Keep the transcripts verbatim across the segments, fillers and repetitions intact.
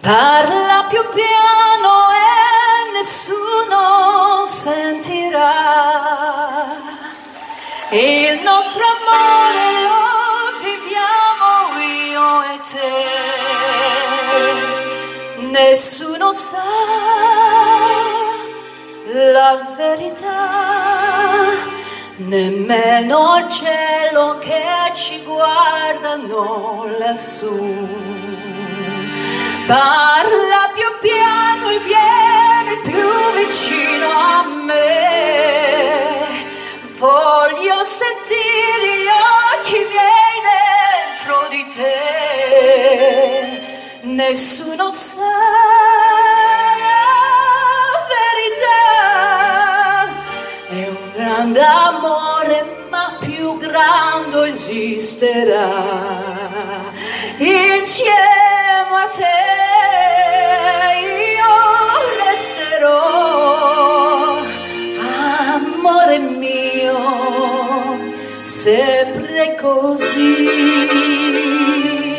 Parla più piano e nessuno sentirà. Il nostro amore lo viviamo io e te. Nessuno sa la verità, nemmeno il cielo che ci guardano lassù. Parla più piano e vieni più vicino a me. Voglio sentire gli occhi miei dentro di te. Nessuno sa la verità. È un grande amore, ma più grande esisterà. Insieme a te io resterò, amore mio, sempre così.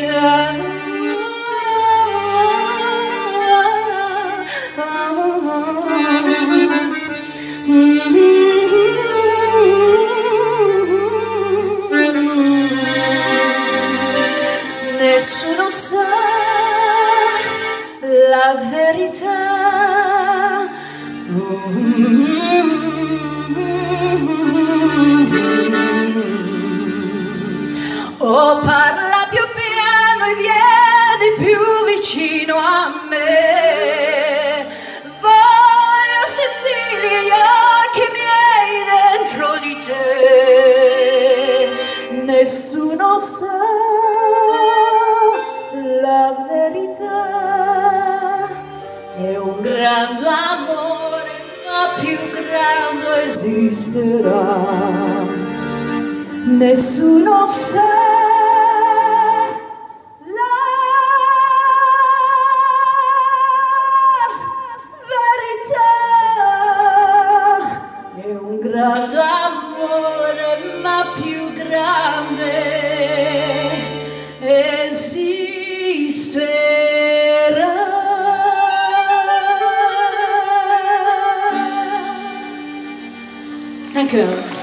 Nessuno sa la verità. Oh, parla più piano e vieni più vicino a me. Voglio sentire gli occhi miei dentro di te. Nessuno sa la verità. È un grande amore, ma più grande esisterà. Nessuno sa la verità. È un grande amore, ma più grande esisterà. Dank u wel.